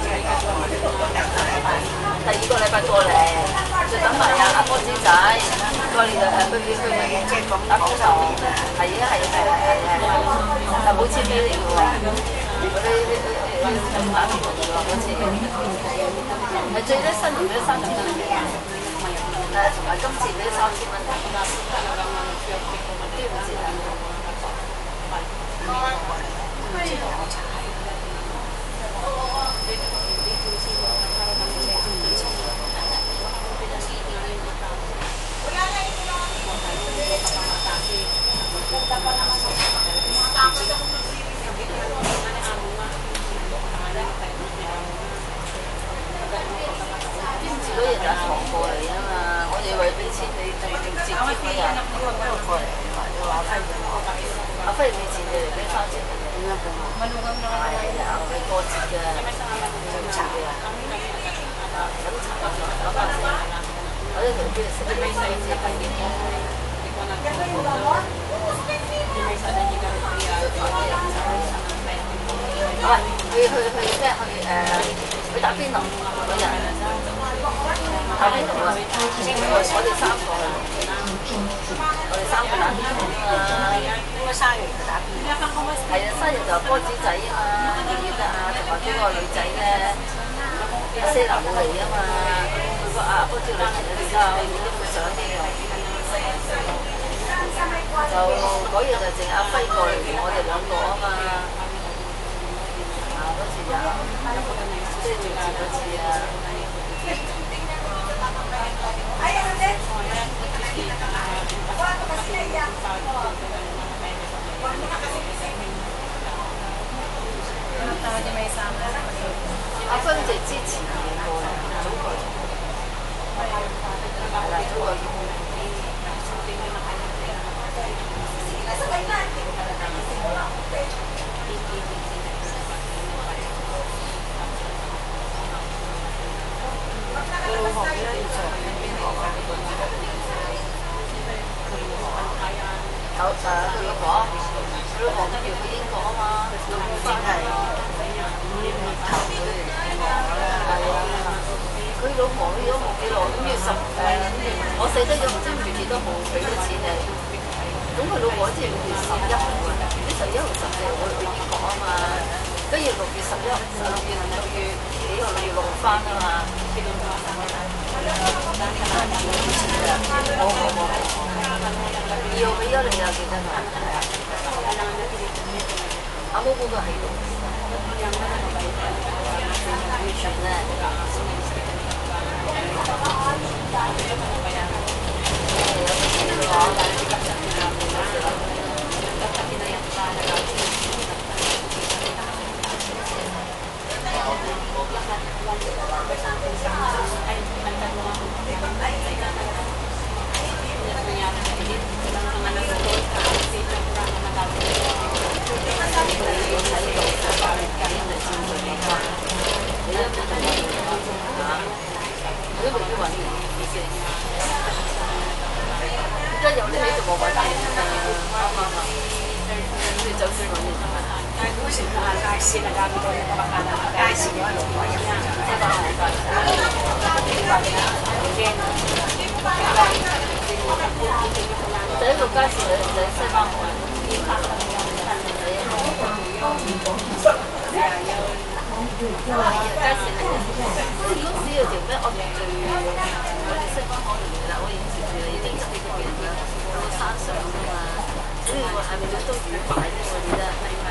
Speaker 1: 2個禮拜過嚟，就等埋阿波子仔過嚟去即係講打廣頭，係啊，但冇錢俾你喎，你打邊個嘅喎嗰次，係最低新年俾3000蚊，同埋今次俾3000蚊，端午節啊。嗰日阿堂過嚟啊嘛，我哋為俾錢你直接嗰日過嚟，阿輝俾錢你嚟俾3000蚊，點樣俾我？係啊，你過節嘅，飲茶嘅，飲茶攞翻先，我哋同邊度食啲咩西嘢品嘅？喂，去咩？去打邊爐嗰日。打邊爐啊！我哋3個，我哋3個打邊爐啊！應該生日就打邊爐。係啊，生日就波子仔啊嘛，記唔記得啊？同埋嗰個女仔咧，阿西娜冇嚟啊嘛，嗰個阿波子女前你都影咗副相啲嘅。就嗰日就淨阿輝過嚟，我哋2個啊嘛。嗰次就即係最遲嗰次啊！
Speaker 5: 阿芬姐之前嚟過中國，係啦，中國。佢老婆咧要做邊行啊？有佢老婆，佢老婆都要去英國啊嘛，老公翻係5月頭佢哋係啊，佢老婆去咗冇幾耐，5月10我寫得咗唔知5月幾多號俾咗錢你，咁佢老婆好似5月11號啊，啲11號14號我去英國啊嘛，跟住6月11、6月幾號6月6號翻啊嘛。2號俾咗你啊，記得嘛？阿毛嗰個喺度。而家有啲喺度冇揾錢啊！你走先揾你。好似行街市啊，街市嘅話600人，第一個街市喺西灣河。街市嗰時有條咩？我哋西灣河嚟啦，我以前住已經執起咗嘅啦，喺山上啊嘛，所以我係咪都魚擺啫？我記得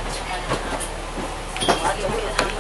Speaker 5: 我做咩啱？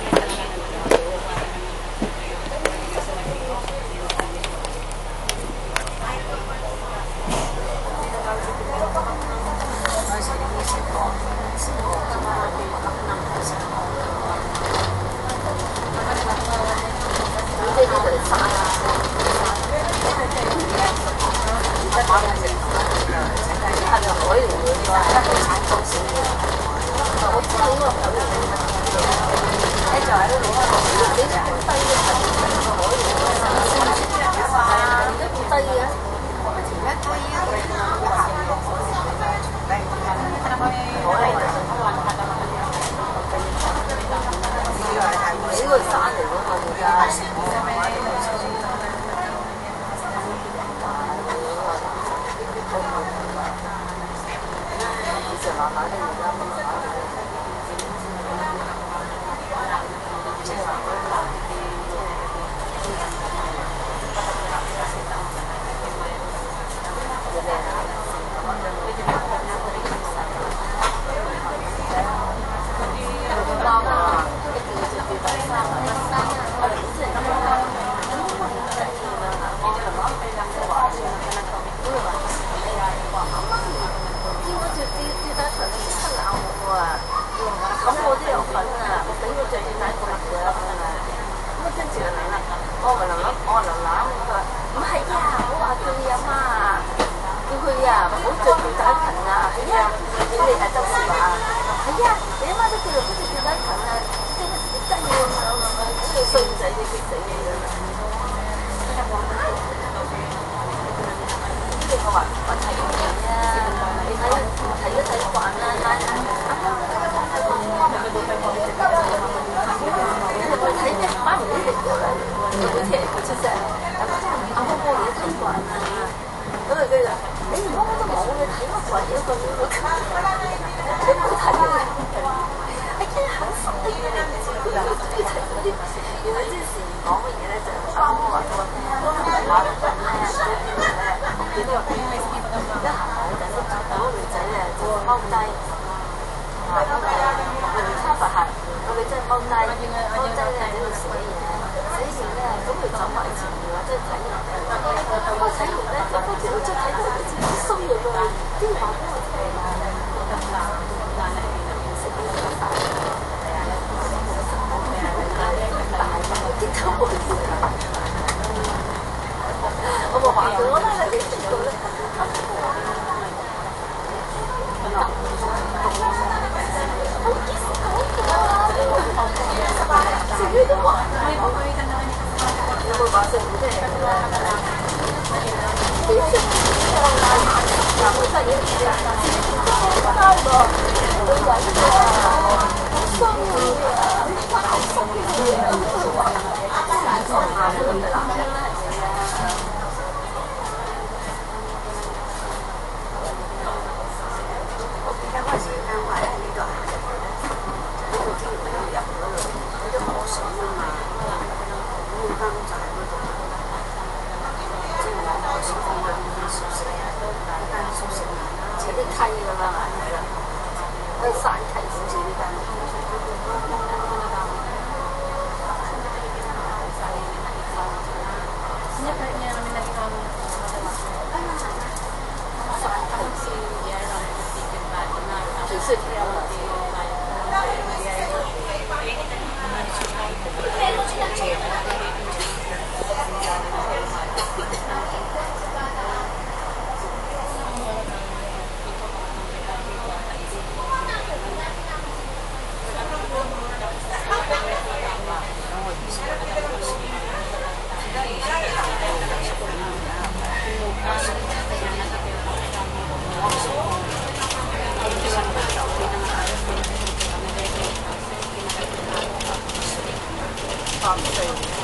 Speaker 5: 放对。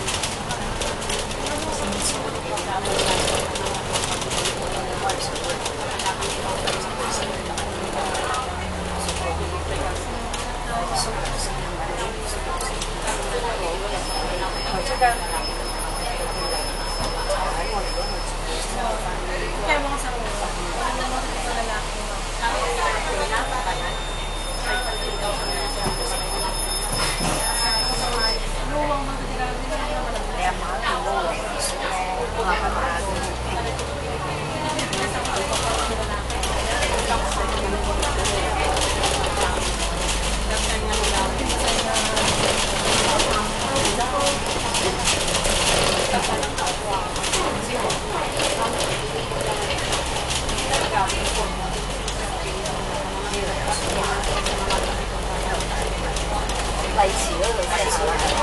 Speaker 1: 荔枝嗰度真係少睇。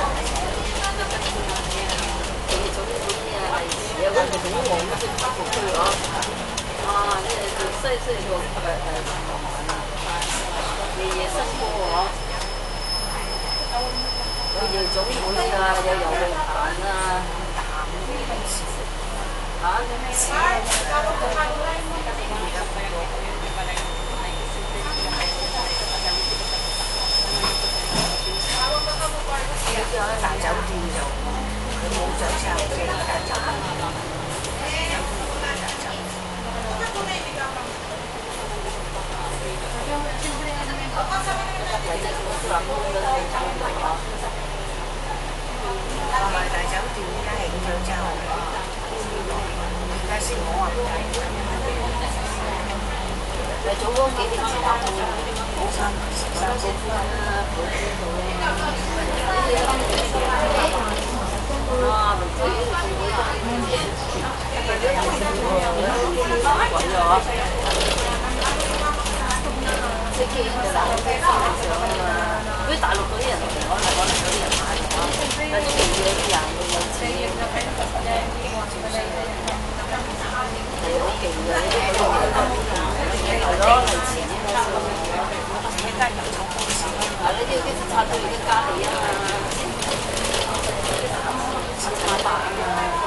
Speaker 1: 你種嗰啲啊荔枝啊，嗰條種黃嗰啲葡萄啊，啊，呢個細細個夜夜生波啊，有夜種梅啊，有油味蛋啊，
Speaker 4: 之後喺大酒店就佢冇獎曬嘅大酒店。同埋大酒店而家起咗之後，而家先講話唔睇。
Speaker 1: 誒早嗰幾年前冇三哇！唔知飛機其實好飛上啊！如果大陸嗰啲人嚟，可能嗰啲人買嘅話，但係啲嘢啲人會有錢，係好勁嘅呢啲嗰啲係咯，係錢呢個事。依家入咗公司，係呢啲啲拆到已經加起啊嘛，700啊嘛。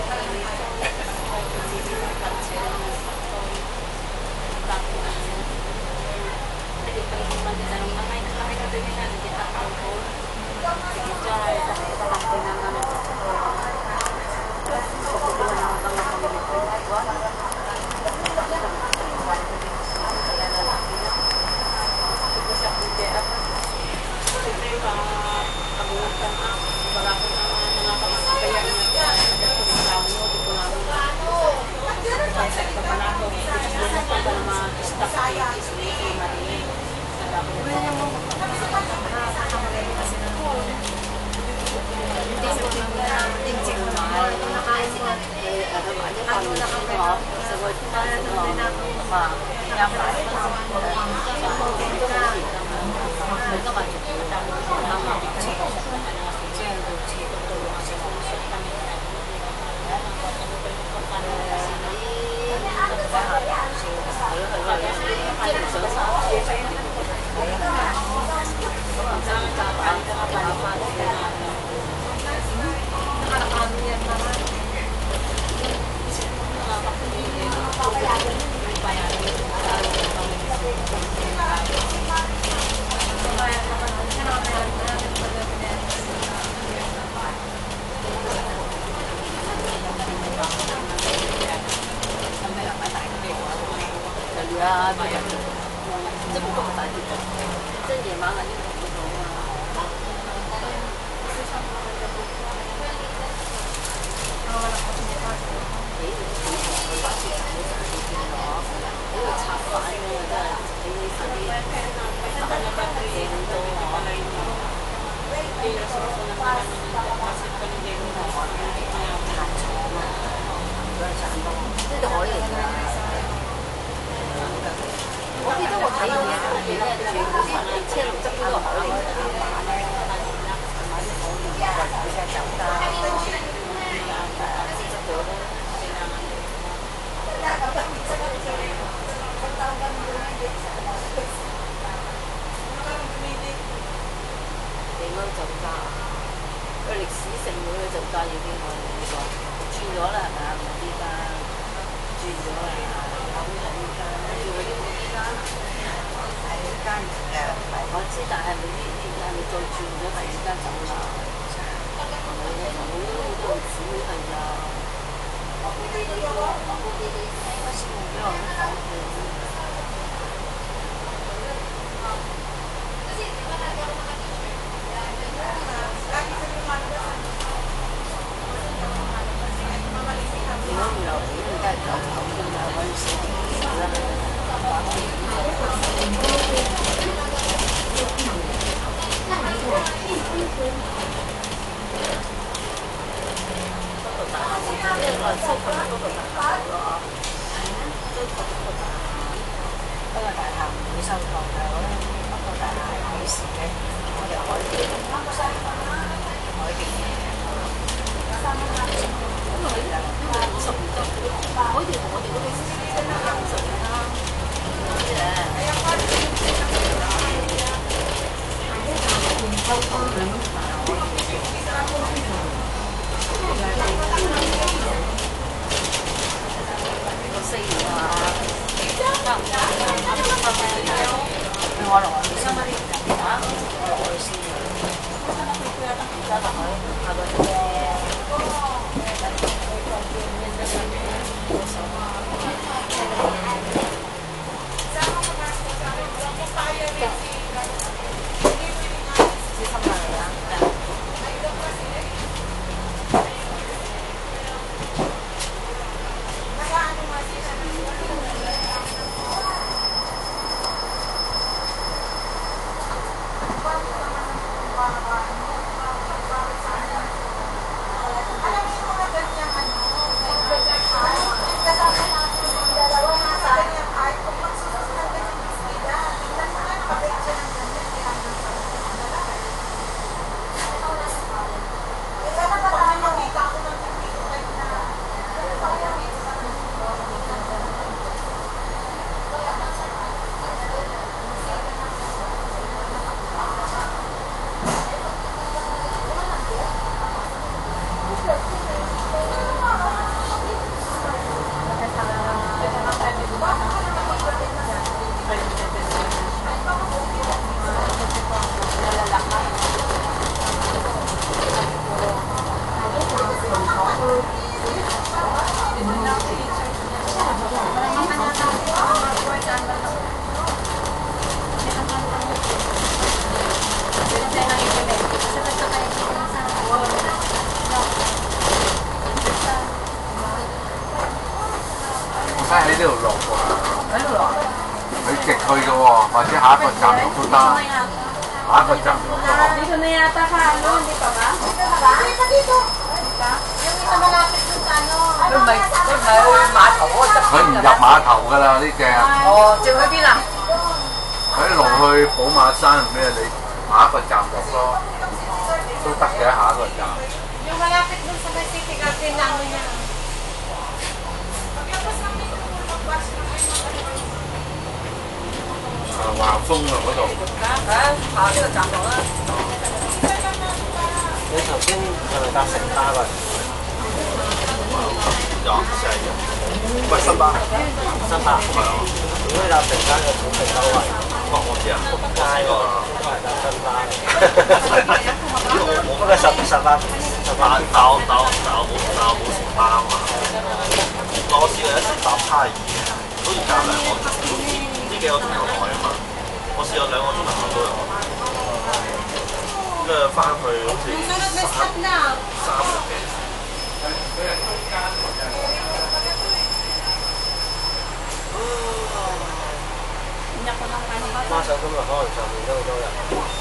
Speaker 1: 啊，即係冇咁大啲嘅，即係夜晚係呢個睇到啊。呢個插板嘅真係幾幾神啲，幾多啊！太重啦，呢度可以嚟㗎。
Speaker 5: 聖會嘅就價已經我哋呢個轉咗啦，係咪啊？唔係呢間轉咗啦，咁就呢間住嗰啲冇呢間，係呢間嘅。我知，但係咪呢間你再轉咗第二間酒樓？係咪咧？好多好少係㗎。俾我講嘅。不過大廈唔會收購嘅，我覺得不過大廈係好事嘅，我哋可以海景嘅。咁佢哋50年都好似我哋嗰啲50年啦，4年啊！我落去先啦，我落去先。而家落去下個月
Speaker 6: 喺呢度落喎，喺度落，佢直去嘅喎，或者下一個站落都得，下一個站落都好。
Speaker 5: Dito na yata ka, ano? Hindi pa ba?
Speaker 2: Dito, dito. Yung isa malapit dun sa ano.
Speaker 4: 佢唔係去碼頭嗰個側
Speaker 6: 佢唔入碼頭㗎啦呢只，
Speaker 4: 哦，正去邊啊？
Speaker 6: 佢落去寶馬山咩？你下一個站落咯，都得嘅，下一個站。
Speaker 2: Yung malapit dun sa may city garden na ano niya. Paglabas namin yung magbas na
Speaker 6: 華豐啊嗰度。
Speaker 4: 下呢個站落啦。
Speaker 7: 你頭先係咪搭城巴過嚟？
Speaker 6: 有成日，唔係新巴，
Speaker 7: 新巴係啊。如果你搭城巴嘅本地優惠，
Speaker 6: 我知啊，
Speaker 7: 街喎都係搭新巴嘅。不過十巴
Speaker 8: 但我冇城巴啊嘛。我試過一次搭差異嘅，好似隔2個鐘，好似呢幾個鐘頭內啊嘛。我試過2個鐘頭都有。跟住翻去好似3日嘅。
Speaker 7: 孖上今日可能上面都好多人。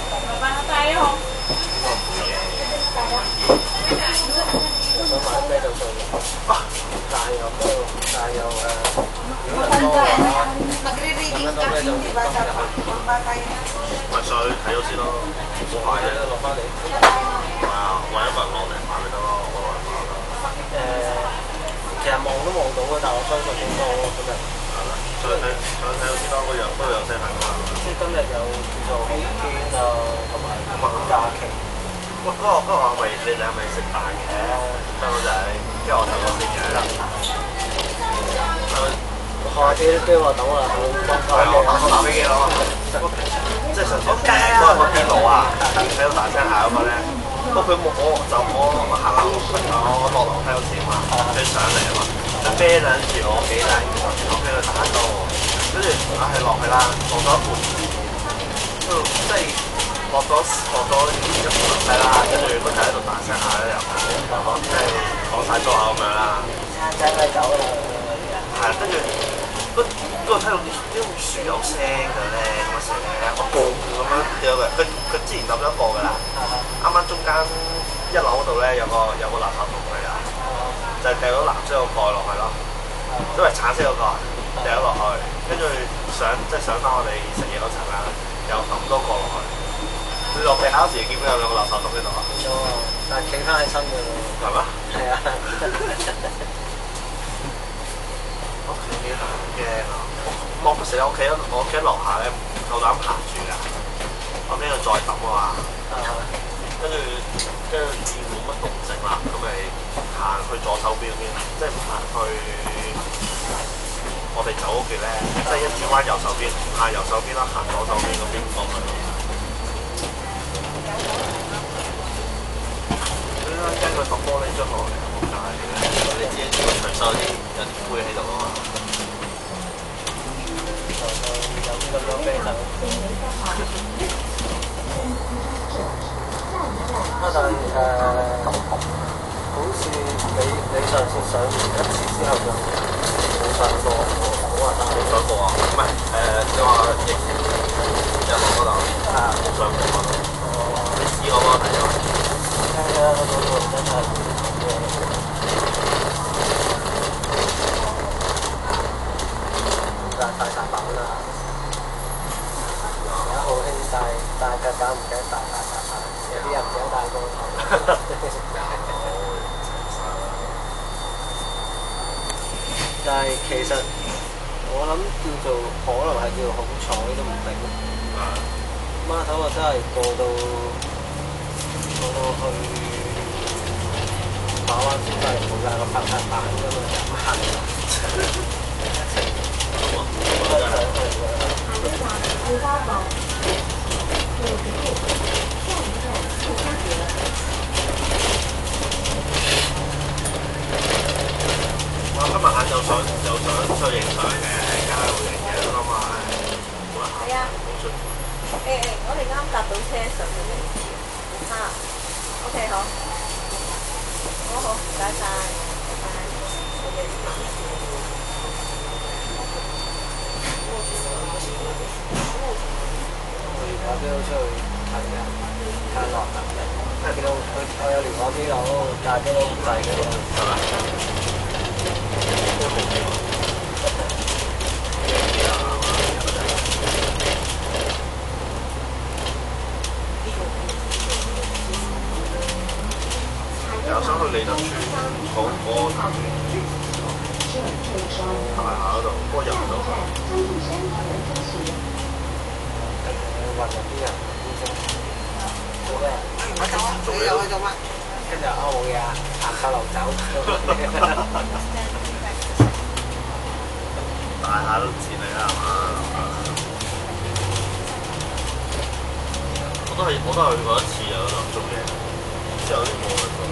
Speaker 7: 我想買啤酒碎嘅，但係又咩？但係又如果人多嘅話，咁樣多啤酒今日
Speaker 8: 咪上去睇咗先咯，冇買嘅。
Speaker 7: 落翻嚟。
Speaker 8: 係啊，揾一個人落嚟買咪得咯，我落嚟買啦。
Speaker 7: 其實望都望到嘅，但係我相信應該今日
Speaker 8: 係啦，上去睇咗先咯，嗰樣都有聲係㗎嘛。
Speaker 7: 即係今日有叫做好天啊，同埋假期。
Speaker 8: 喂，嗰個話咪你哋係咪食飯嘅？香港仔，跟住我頭先食嘅。
Speaker 7: 我啲機我等我啦，
Speaker 8: 我打飛機咯。即係上次嗰個電腦啊，喺度大聲嗌嗰個咧，不過佢冇我行樓，我落樓梯嗰時嘛，佢上嚟啊嘛，佢啤撚住我幾大，我俾佢打到我，跟住係落去啦，落咗一半，即係落咗一半樓梯啦，跟住佢就喺度大聲嗌咧，又即係講晒粗口咁樣啦。
Speaker 7: 仔咪走啦。
Speaker 8: 係啊，跟住嗰個聽到啲樹有聲嘅咧，咁啊成日我報咁樣有個佢之前抌咗一個㗎啦，啱啱中間一樓嗰度咧有個垃圾桶嚟㗎，就係掉咗藍色個蓋落去咯，因為橙色個蓋掉咗落去，跟住上翻我哋食嘢嗰層啦，又抌多個落去。你落地下嗰時見到有兩個垃圾桶喺度啊？
Speaker 7: 見到啊，但係企翻起身㗎喎。
Speaker 8: 係咩？
Speaker 7: 係啊。
Speaker 8: 我屋企好驚啊！我嗰時我屋企樓下咧唔夠膽行住㗎，我驚佢再抌啊嘛。跟住見冇乜動靜啦，咁咪行去左手邊嗰邊，即係行去我哋走嗰邊咧，即係一轉彎右手邊，行右手邊啦，行左手邊嗰邊過去。跟佢抌玻璃樽落嚟，好大嘅。你知個隨手有啲灰喺度啊嘛。
Speaker 7: 有咁多啤酒。但係好似你上次上完一次之後就冇上過，冇話冇
Speaker 8: 上過啊？唔係你話疫情日落嗰度冇上過啊？你試過嗎？睇咗？
Speaker 7: 係啊，嗰度真係大把啦。而家好興大腳搞唔記得大，有啲人唔記得大個頭。但係其實我諗叫做可能係叫做好彩都唔定。孖頭啊真係過到去馬灣先真係冇曬個拍板㗎嘛，
Speaker 8: 我今日晏晝想出去影相嘅，街度影嘅咁啊，
Speaker 1: 係啊。我哋啱搭到車上去嚟。OK 好。好，唔該晒，拜拜。
Speaker 7: 我連我都出去睇嘅，睇落嚟。見到我有連我機佬，但係機佬唔制嘅喎。係咪？我想去利德村嗰大廈嗰度，不過入唔到去。運入啲人做咩？
Speaker 4: 做咩？你做乜？
Speaker 7: 跟住冇嘢啊，行下樓走。
Speaker 8: 大廈都似你啦，係嘛？我都係去過一次啊，嗰度做嘢，之後啲冇去過。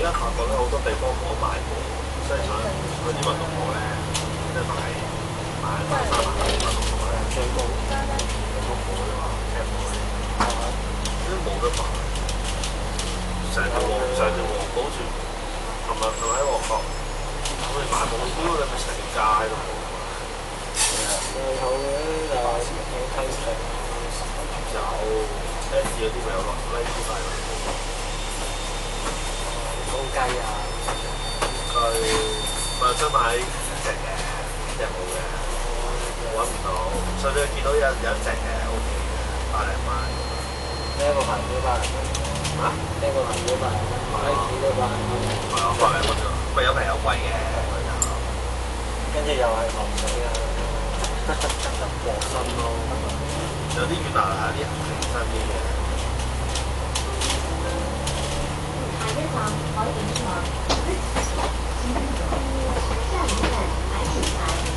Speaker 8: 而家發覺咧，好多地方冇得賣貨，所以想嗰啲運動鋪咧，即係買300運動鋪咧，最高運動鋪啫嘛，踢波啲冇得賣。成條黃埔住，琴日喺旺角，我哋買網標，你咪成街都冇。
Speaker 7: 最好嘅就睇場
Speaker 8: 有 S 嗰啲咪有落 Nike 賣咯。
Speaker 7: 公雞啊，
Speaker 8: 佢咪想買隻嘅，隻冇嘅，揾唔到。上次見到有一隻嘅 OK 嘅，100零蚊。
Speaker 7: 呢個牌子100零蚊。
Speaker 8: 嚇？
Speaker 7: 呢個牌子100零蚊，Nike都100零蚊。
Speaker 8: 係啊，100零蚊啫。咪有平有貴嘅，
Speaker 7: 跟住又係防水啊，
Speaker 8: 薄身咯。有啲越南係啲平身啲嘅。
Speaker 2: 下一站海景城，下一站海景台。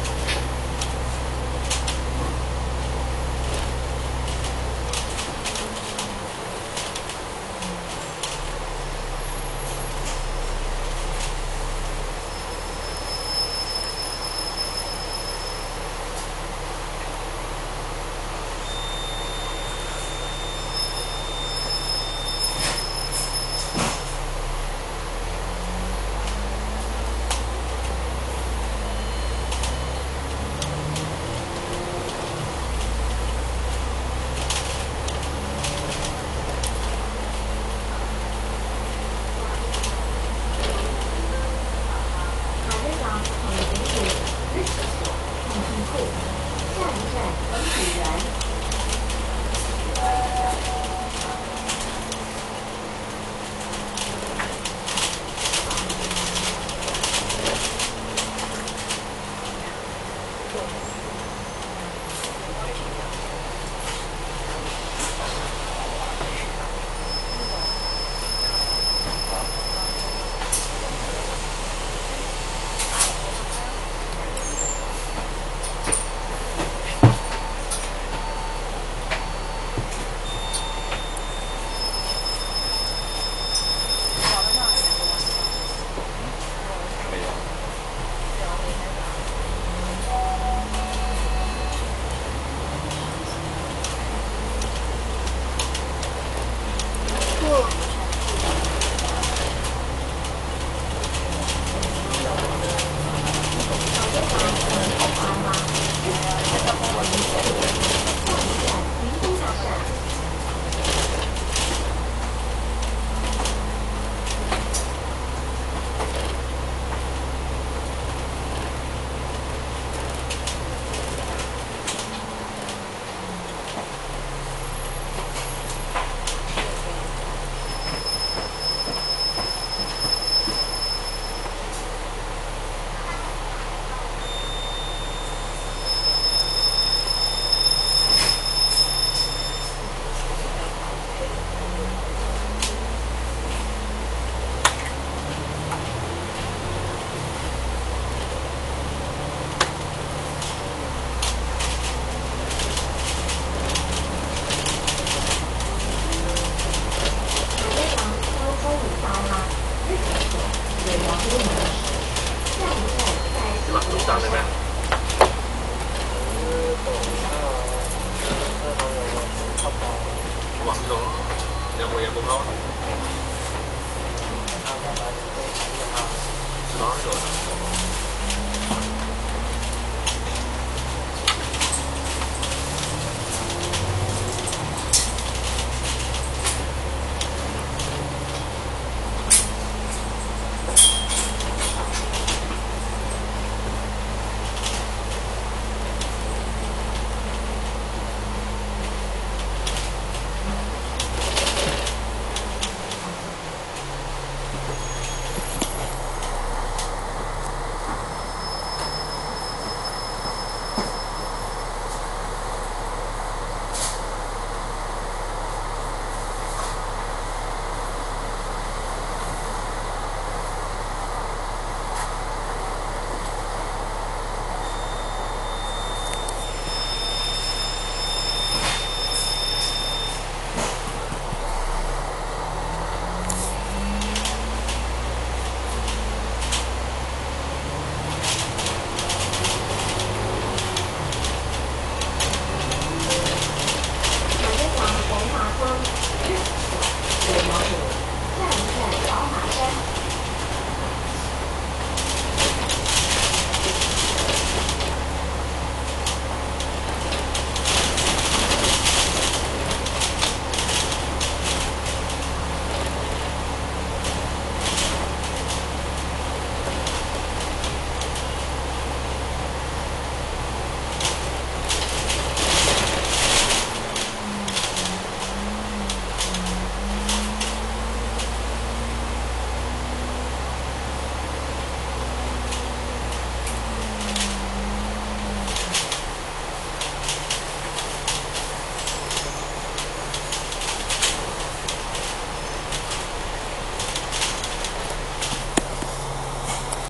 Speaker 8: 有冇溝？攞呢度。